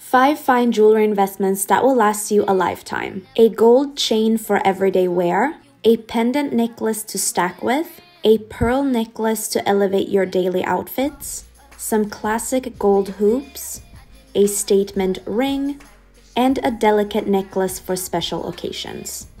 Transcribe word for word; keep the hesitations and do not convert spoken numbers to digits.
Five fine jewelry investments that will last you a lifetime. A gold chain for everyday wear, a pendant necklace to stack with, a pearl necklace to elevate your daily outfits, some classic gold hoops, a statement ring, and a delicate necklace for special occasions.